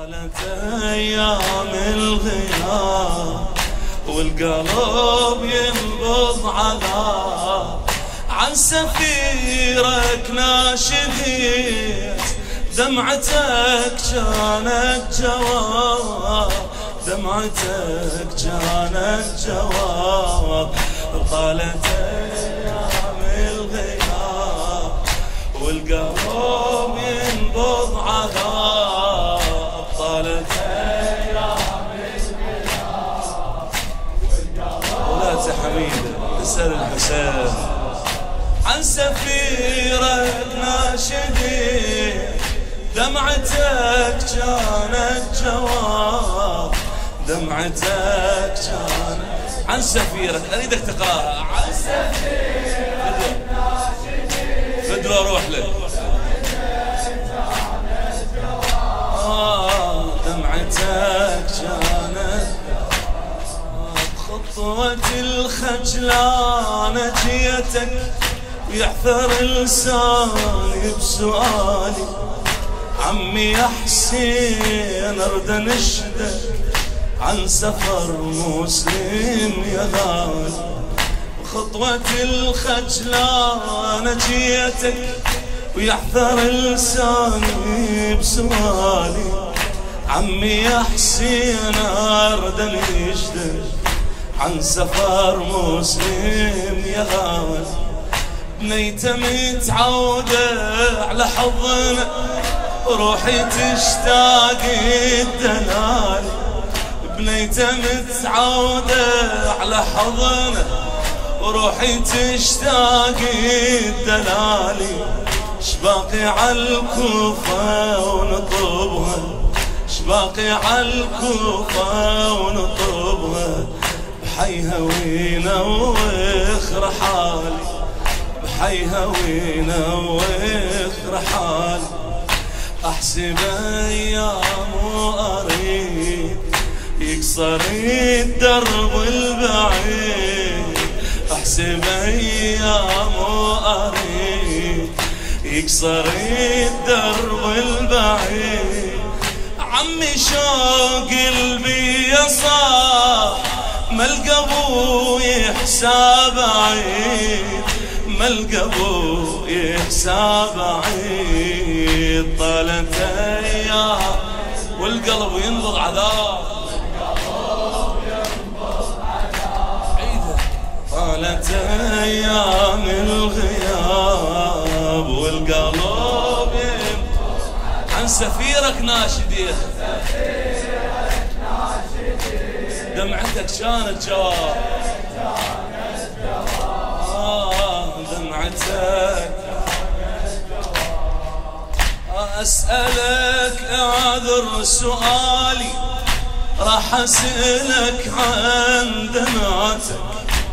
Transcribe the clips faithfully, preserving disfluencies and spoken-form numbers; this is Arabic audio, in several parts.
طالت ايام الغياب والقلب ينبض عذاب، عن سفيرك ناشديت دمعتك كانت جواب، دمعتك كانت جواب. طالت ايام الغياب والقلب ينبض عذاب، طالت ايام الغياب والقلب. ولا حميده تسال الحسين عن سفيرك ناشدين دمعتك كانت جواب، دمعتك كانت. عن سفيرك اريدك تقراها. عن سفيرك ناشدين فدوى روح لك. آه دمعتك كانت خطوة الخجلانة جيتك ويحثر لساني بسؤالي، عمي يا حسين ارد انشدك عن سفر مسلم يا غالي. خطوة الخجلانة جيتك ويحثر لساني بسؤالي، عمي يا حسين ارد انشدك عن سفر مسلم يا غالي. بنيته متعودة على حضنه روحي تشتاق الدلال، بنيته متعودة على حضنه وروحي تشتاق الدلالي. شباقي عالكوفة ونطبها، شباقي عالكوفة ونطبها، بحيها وينوخ رحالي، بحيها وينوخ رحالي. احسب ايام واريد يكسر الدرب البعيد، احسب ايام واريد يكسر الدرب البعيد. عمي شوق قلبي يا صاح ملقى ابوي حساب عيد، ملقى ابوي حساب عيد. طالت ايام والقلب ينبض عذاب، القلب ينبض عذاب. عيده طالت ايام الغياب والقلب ينبض عذاب. عن سفيرك ناشدين دمعتك كانت جواب، آه دمعتك. أسألك أعذر سؤالي راح أسألك عن دمعتك،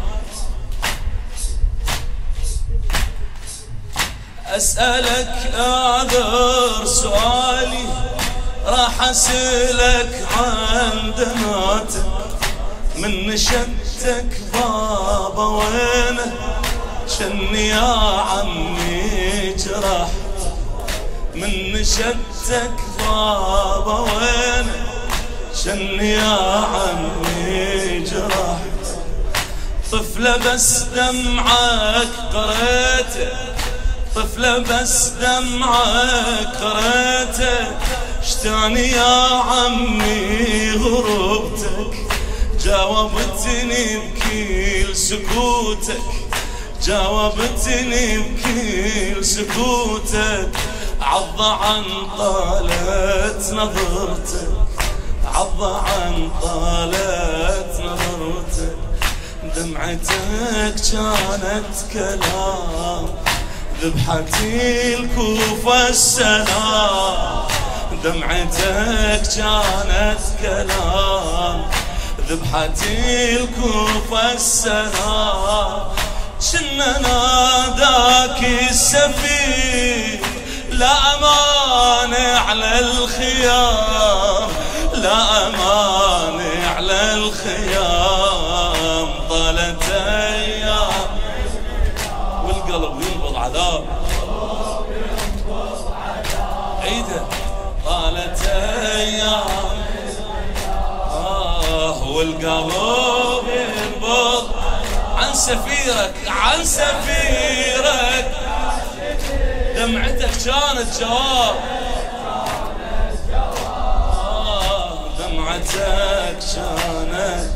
أسألك أعذر سؤالي راح أسألك عن دمعتك. من نشدتك بابا وينه شني يا عمي جرح، من نشدتك بابا وينه شني يا عمي جرح. طفلة بس دمعك قريته، طفلة بس دمعك قريته، اشتاني يا عمي غربتك. جاوبتني بكل سكوتك، جاوبتني بكل سكوتك. عض عن طالت نظرتك، عض عن طالت نظرتك. دمعتك كانت كلام ذبحتي الكوفة السلام، دمعتك كانت كلام ذبحتي الكوفة السلام. شنا ناداك السفير لا امان على الخيام، لا امان على الخيام. طالت ايام والقلب ينبض عذاب، عيده طالت ايام والقلب ينبض عن سفيرك عن سفيرك. دمعتك كانت جواب، آه دمعتك كانت.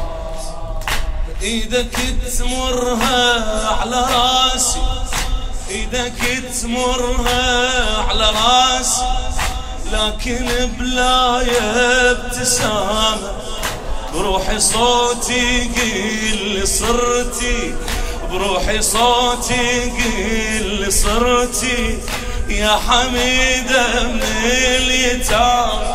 ايدك تمرها على راسي، ايدك تمرها على راسي، لكن بلا ابتسامة بروحي صوتي قيل صرتي، بروحي صوتي قيل صرتي يا حميدة من اليتامى.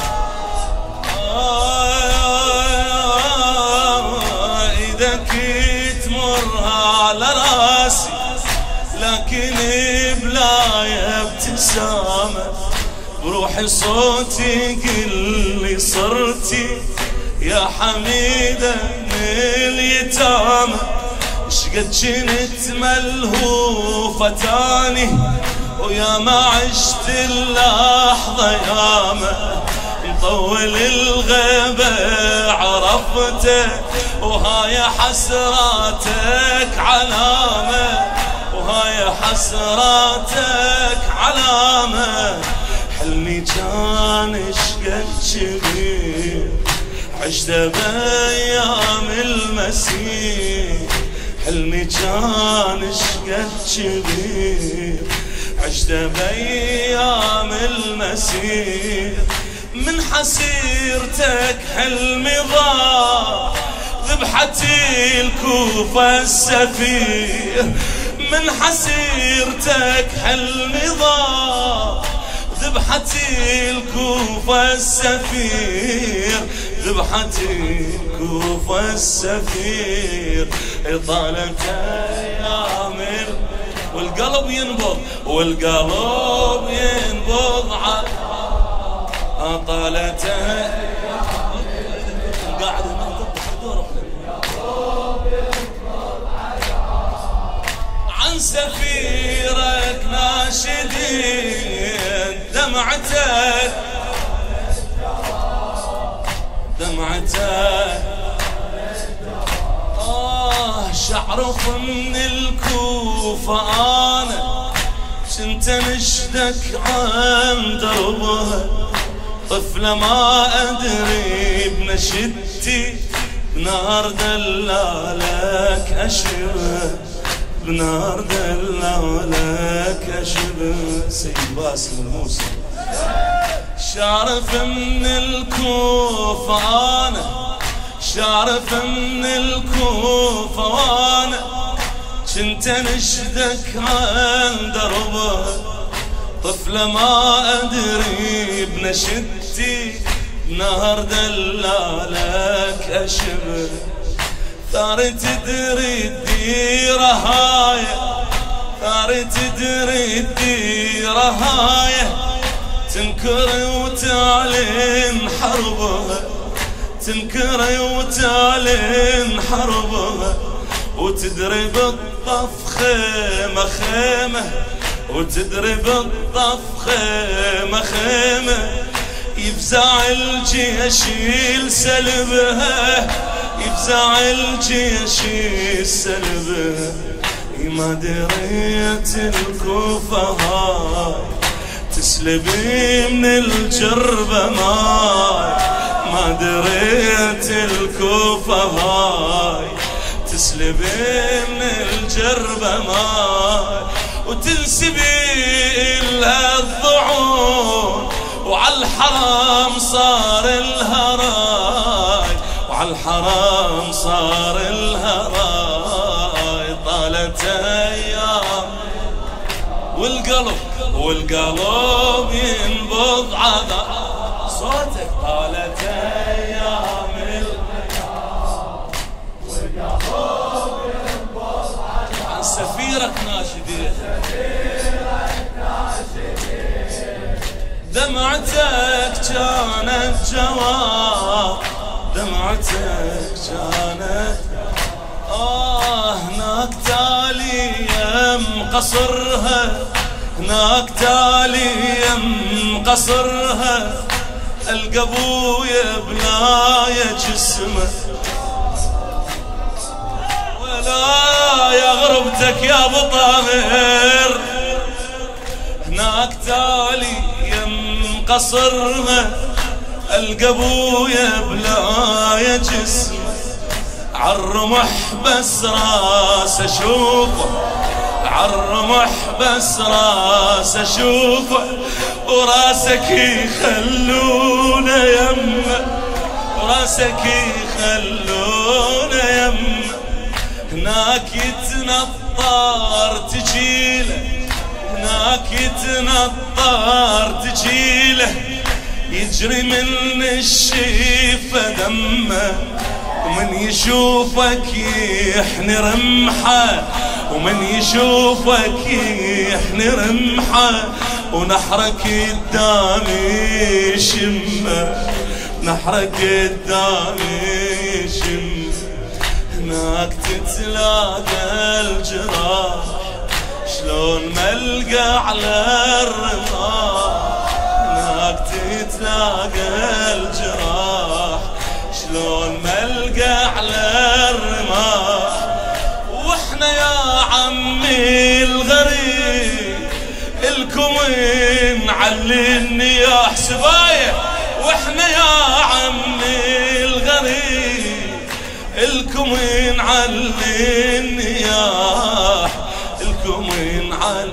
ايدك تمرها على راسي لكن بلا ابتسامة بروحي صوتي قل صرتي يا حميدة من اليتامى. شقد جنت ملهوفة تاني ويا ما عشت اللحظة ياما، مطول الغيبة عرفته وهاي حسراتك علامة، وهاي حسراتك علامة. حلمي كان شقد كبير عشته بأيام المسير، حلمي كان شقد كبير عشته بأيام المسير. من حسيرتك حلمي ضاع ذبحتي الكوفة السفير، من حسيرتك حلمي ضاع ذبحتي الكوفة السفير، ذبحتي الكوفة السفير. طالت ايام والقلب ينبض والقلب ينبض على طالت قاعد عن سفيرك ناشدين. دمعتك دمعتك آه شعرف من الكوفة أنا كنت نشدك عن دربها، طفلة ما أدري بنشدتي بنار دلالك أشبه، بنار دلالك أشبه. سيد باسم الموسى شارف من الكوفة أنا، شارف من الكوفة وأنا كنت نشدك عن دربها، طفلة ما أدري بنشدتي بنهر دلالك أشبه. ثار تدري الديرة هاي، ثار تدري الديرة هاي تنكر وتعلن حربها، تنكر وتعلن حربها. وتدري بالطف خيمة خيمة، وتدري بالطف خيمة خيمة. يفزع الجيش يسلبها، يفزع الجيش يسلبها. ما دريت الكوفة هاي تسلبي من الجربة ماي، ما دريت الكوفة هاي تسلبي من الجربة ماي. وتنسبي لها الضعون وعلى الحرام صار الهراي، وعلى الحرام صار الهراي. طالت ايام والقلب والقلب ينبض عذاب صوتك. طالت ايام والقلب ينبض عذاب عن سفيرك ناشدين، دمعتك كانت جواب، دمعتك كانت آه. هناك تالي يم قصرها، هناك تالي يم قصرها. القى ابويا بلاية جسمه، ولا يا غربتك يا ابو طاهر هناك تالي يم قصرها، القى ابويا بلاية جسمه، عالرمح بس راس اشوفه، عالرمح بس راس اشوفه، وراسك يخلونه يمه، وراسك يخلونه يمه، هناك يتنطر تجيله، هناك يتنطر تجيله، يجري من الشيفة دمه، ومن يشوفك يحني رمحه، ومن يشوفك يحني رمحه، ونحرك قدامي يشمه، نحرك قدامي يشمه، هناك تتلاقى الجراح شلون ملقى على الرماح، هناك تتلاقى الجراح شلون ملقى على الرماح، واحنا يا عمي الغريب الكم نعلي النياح سبايا، واحنا يا عمي الغريب الكم نعلي النياح، الكم نعلي.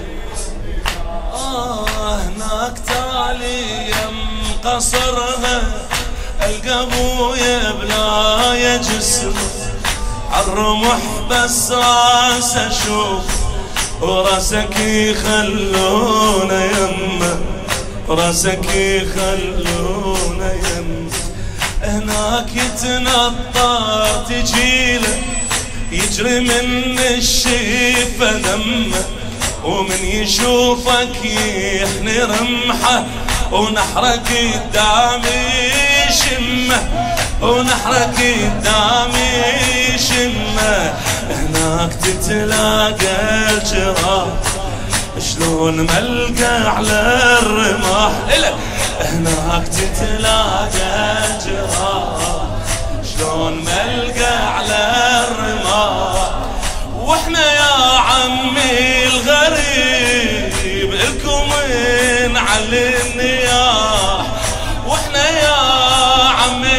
آه هناك تالي يم قصرها، القى ابويا بلاية جسمه، عالرمح بس راس اشوف، وراسك يخلونه يمه، راسك يخلونه يمه، هناك يتنطر تجيله، يجري من الشيفة دمه، ومن يشوفك يحني رمحه، ونحرك قدامي يشمه، ونحرك قدامي يشمه، هناك تتلاقى الجراح شلون ملقى على الرماح، هناك تتلاقى الجراح شلون ملقى على الرماح، واحنا يا عمي الغريب الكم نعلي النياح، واحنا يا عمي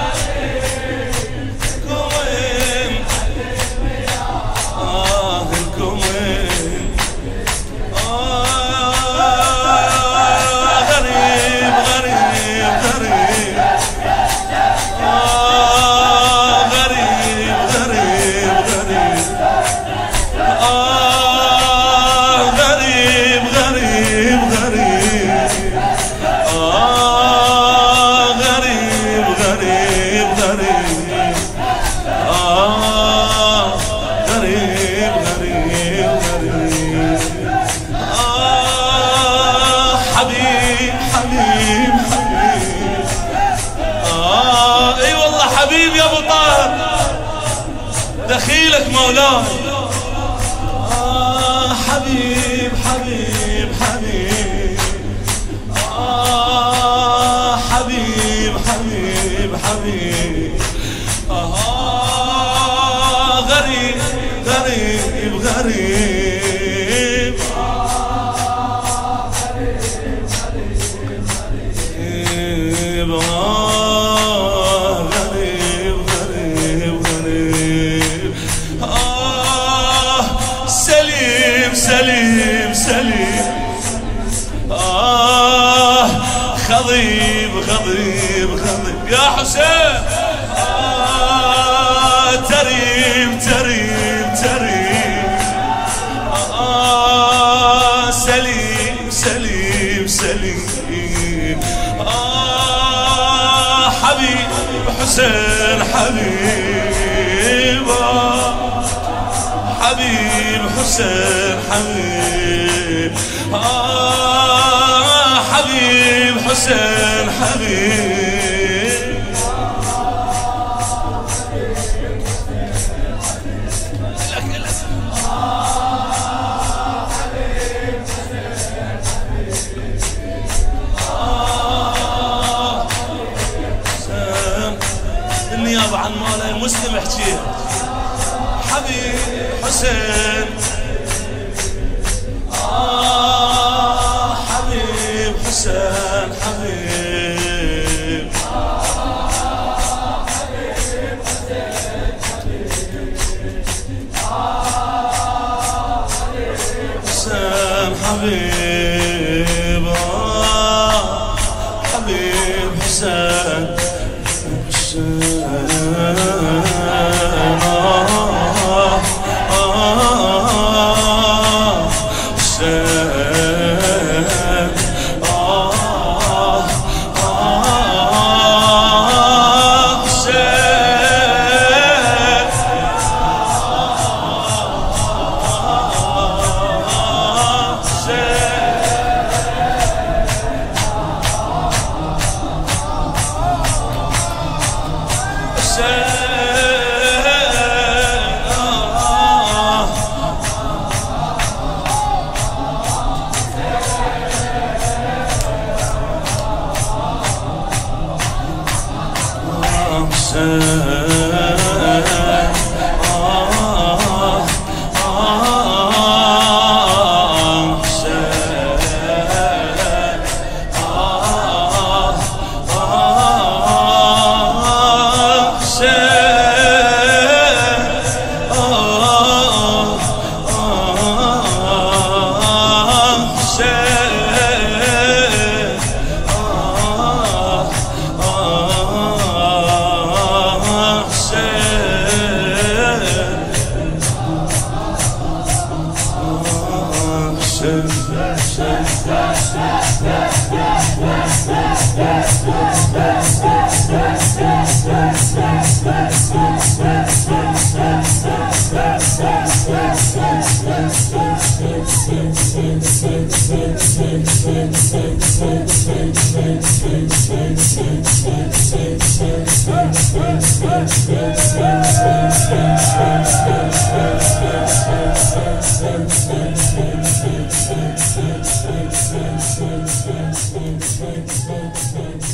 الكم آه الكم آه غريب غريب غريب آه غريب غريب غريب آه غريب غريب غريب آه غريب غريب غريب آه غريب غريب غريب آه حبيب حبيب حبيب آه اي والله حبيب يا ابو طاهر دخيلك مولاي، حبيب حبيب حبيب آه حبيب حبيب حبيب آه غريب غريب غريب آه غريب غريب آه غريب غريب غريب آه سليم سليم سليم آه خضيب خضيب خضيب يا حسين آه تريم تريم تريم آه سليم سليم سليم آه حبيب حسين حبيب آه حبيب حسين حبيب آه حبيب حسين حبيب آه عناب عن مولاي مسلم احكيها. حبيب حسين آه حبيب حسين حبيب حسين حبيب آه حبيب حسين حسين Thank you.